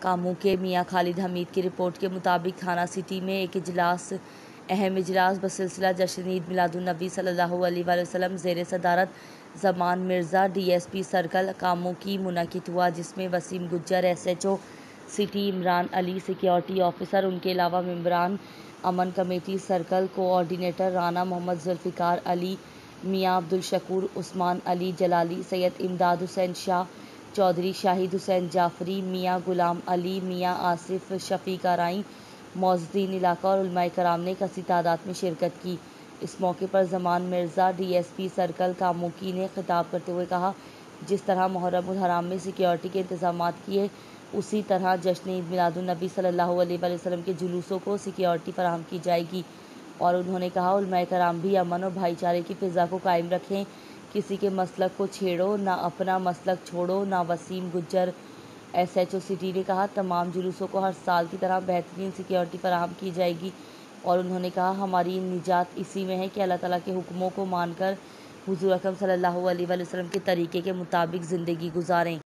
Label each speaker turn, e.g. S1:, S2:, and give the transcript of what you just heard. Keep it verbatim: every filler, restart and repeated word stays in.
S1: کاموں کے میاں خالد حمید کی رپورٹ کے مطابق تھانہ سٹی میں ایک اجلاس اہم اجلاس بسلسلہ جشن عید میلاد النبی صلی اللہ علیہ وآلہ وسلم زیر صدارت Zaman Mirza D S P circle کاموں کی منعقد ہوا، جس میں Waseem Gujjar S H O city, Imran Ali security officer, ان کے علاوہ ممبران امن committee circle, coordinator Rana Muhammad Zulfiqar Ali, Mian Abdul Shakoor, عثمان علی جلالی، سید امداد حسین شاہ چودھری، شاہد حسین جعفری، میاں غلام علی، میاں آصف شفیق آرائیں، معززین علاقہ اور علماء کرام نے کثیر تعداد میں شرکت کی۔ اس موقع پر Zaman Mirza D S P circle Kamoki نے خطاب کرتے ہوئے کہا، جس طرح محرم الحرام میں سیکیورٹی کے انتظامات کیے، اسی طرح جشن عید میلاد النبی صلی اللہ علیہ وآلہ وسلم کے جلوسوں کو سیکیورٹی فراہم کی جائے گی، اور انہوں نے کہا علماء کرام بھی امن اور بھائی چارے کی فضا کو قائم رکھیں، کسی کے مسلک کو چھیڑو نہ، اپنا مسلک چھوڑو نہ۔ Waseem Gujjar S H O city نے کہا، تمام جلوسوں کو ہر سال کی طرح بہترین سیکیورٹی فراہم کی جائے گی، اور انہوں نے کہا ہماری نجات اسی میں ہے کہ اللہ تعالیٰ کے حکموں کو مان کر حضور اکرم صلی اللہ علیہ وآلہ وسلم کے طریقے کے مطابق زندگی گزاریں۔